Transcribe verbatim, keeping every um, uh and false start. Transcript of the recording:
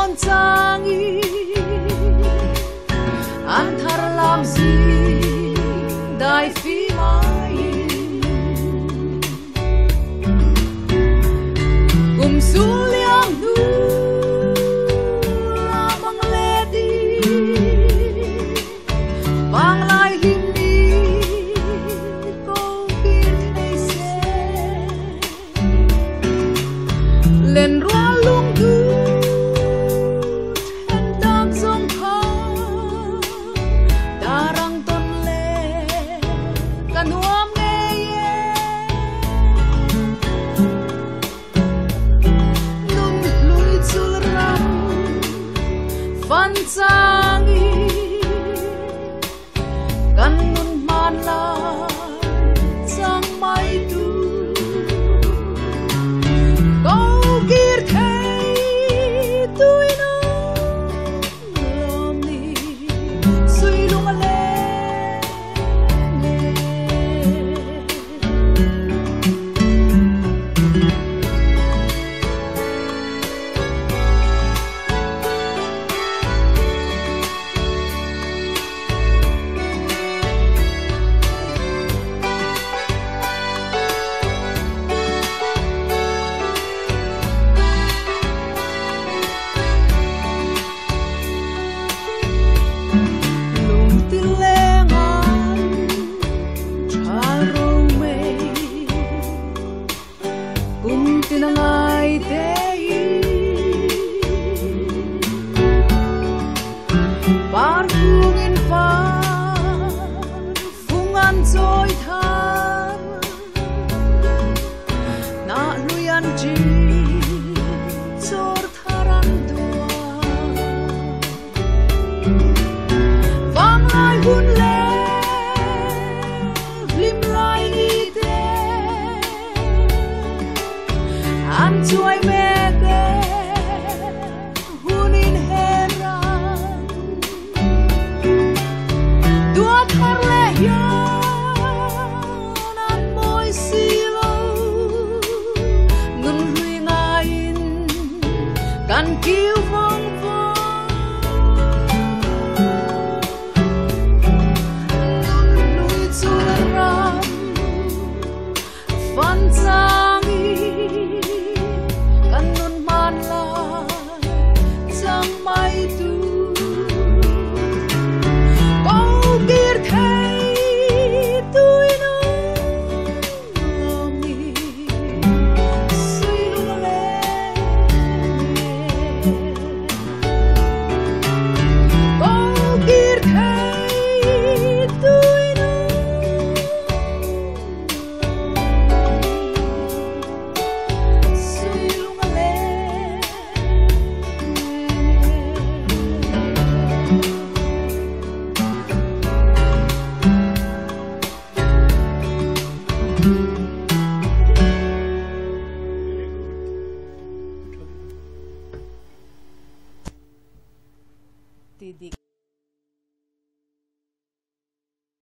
non changi an thar lam zi dai fi mai kum su liang nu la mang le di bang lai lim di ko kir thei se len rua lung du hen dang song kha darang ton le kanuam nge ye Nunhlui chul ram fan changi kan nun man la chang mai tu go gir thei tui no lom ni sui lung le lung til lengan chal ro mei kum tin ngai dei bar khung in fa phung an choi than na luyan chi chor tharan dua vang lai hun le lim lai ni te an chuai me ke hun in heran tua thar le hian an moi si lo ngun hui ngai in kan kiu vong vong Nunhlui chul ram fan changi kan nun man la chang mai tu go gir thei tui no lom ni sui lung le go gir thei tui no sui lung le Tidik